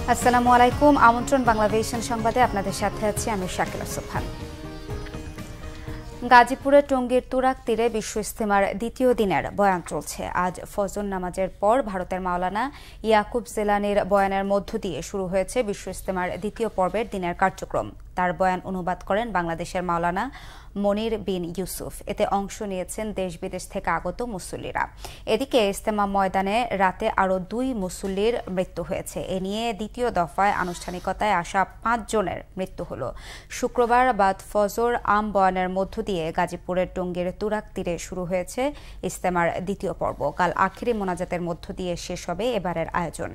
আসসালামু আলাইকুম। আমন্ত্রণ বাংলাভিশন সংবাদে আপনাদের সাথে আছি আমি শাকিলা সুবহান। গাজীপুরের টঙ্গীর তুরাগ তীরে বিশ্ব ইজতেমার দ্বিতীয় দিনের বয়ান চলছে। আজ ফজর নামাজের পর ভারতের মাওলানা ইয়াকুব জিলানীর বয়ানের মধ্য দিয়ে শুরু হয়েছে বিশ্ব ইজতেমার দ্বিতীয় পর্বের দিনের কার্যক্রম। তার বয়ান অনুবাদ করেন বাংলাদেশের মাওলানা মনির বিন ইউসুফ। এতে অংশ নিয়েছেন দেশ বিদেশ থেকে আগত মুসল্লিরা। এদিকে ইজতেমা ময়দানে রাতে আরও 2 মুসল্লির মৃত্যু হয়েছে। এ নিয়ে দ্বিতীয় দফায় আনুষ্ঠানিকতায় আসা 5 জনের মৃত্যু হল। শুক্রবার বাদ ফজর আম বয়ানের মধ্য দিয়ে গাজীপুরের টঙ্গীর তুরাগ তীরে শুরু হয়েছে ইজতেমার দ্বিতীয় পর্ব। কাল আখিরি মোনাজাতের মধ্য দিয়ে শেষ হবে এবারের আয়োজন।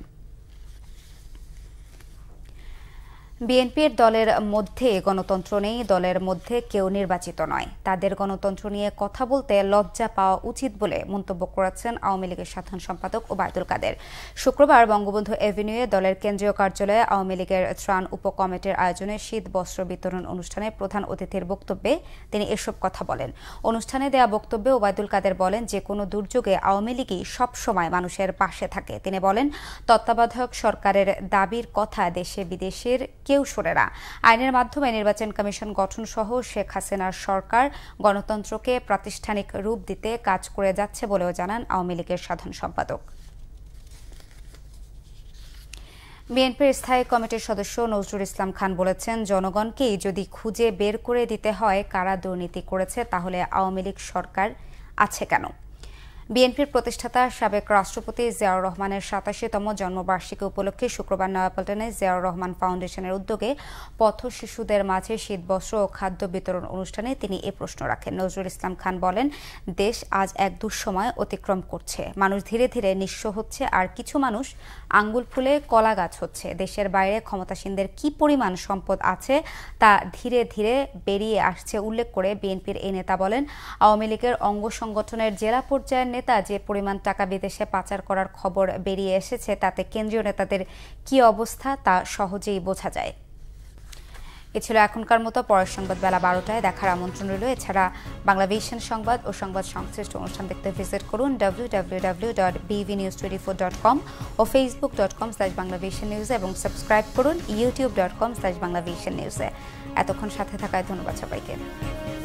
বিএনপির দলের মধ্যে গণতন্ত্র নেই, দলের মধ্যে কেউ নির্বাচিত নয়। তাদের গণতন্ত্র নিয়ে কথা বলতে লজ্জা পাওয়া উচিত বলে মন্তব্য করেছেন আওয়ামী লীগের সাধারণ সম্পাদক ওবায়দুল কাদের। শুক্রবার বঙ্গবন্ধু এভিনিউয়ে দলের কেন্দ্রীয় কার্যালয়ে আওয়ামী লীগের ত্রাণ উপকমিটির আয়োজনে শীত বস্ত্র বিতরণ অনুষ্ঠানে প্রধান অতিথির বক্তব্যে তিনি এসব কথা বলেন। অনুষ্ঠানে দেয়া বক্তব্যে ওবায়দুল কাদের বলেন, যে কোনো দুর্যোগে আওয়ামী লীগই সবসময় মানুষের পাশে থাকে। তিনি বলেন, তত্ত্বাবধায়ক সরকারের দাবির কথা দেশে বিদেশের কেউ শোনে না। আইনের মাধ্যমে নির্বাচন কমিশন গঠন সহ শেখ হাসিনার সরকার গণতন্ত্রকে প্রাতিষ্ঠানিক রূপ দিতে কাজ করে যাচ্ছে বলেও জানান আওয়ামী লীগের সাধারণ সম্পাদক। বিএনপির স্থায়ী কমিটির সদস্য নজরুল ইসলাম খান বলেছেন, জনগণকেই যদি খুঁজে বের করে দিতে হয় কারা দুর্নীতি করেছে, তাহলে আওয়ামী লীগ সরকার আছে কেন? বিএনপির প্রতিষ্ঠাতা সাবেক রাষ্ট্রপতি জিয়াউর রহমানের ৮৭তম জন্মবার্ষিকী উপলক্ষে শুক্রবার নয়াপল্টনে জিয়াউর রহমান ফাউন্ডেশনের উদ্যোগে পথ শিশুদের মাঝে শীতবস্ত্র ও খাদ্য বিতরণ অনুষ্ঠানে তিনি এ প্রশ্ন রাখেন। নজরুল ইসলাম খান বলেন, দেশ আজ এক দুঃসময় অতিক্রম করছে। মানুষ ধীরে ধীরে নিঃস্ব হচ্ছে, আর কিছু মানুষ আঙ্গুল ফুলে কলা গাছ হচ্ছে। দেশের বাইরে ক্ষমতাসীনদের কি পরিমাণ সম্পদ আছে তা ধীরে ধীরে বেরিয়ে আসছে উল্লেখ করে বিএনপির এই নেতা বলেন, আওয়ামী লীগের অঙ্গ সংগঠনের জেলা পর্যায়ের নেতা যে পরিমাণ টাকা বিদেশে পাচার করার খবর বেরিয়ে এসেছে, তাতে কেন্দ্রীয় নেতাদের কি অবস্থা তা সহজেই বোঝা যায়। এ ছিল এখনকার মতো। পরের সংবাদ বেলা 12টায় দেখার আমন্ত্রণ রইল। এছাড়া বাংলাভিশন সংবাদ ও সংবাদ সংশ্লিষ্ট অনুষ্ঠান দেখতে ভিজিট করুন www.bvnews24.com ও facebook.com/banglavisionnews এবং সাবস্ক্রাইব করুন youtube.com/banglavisionnews। এতক্ষণ সাথে থাকায় ধন্যবাদ সবাইকে।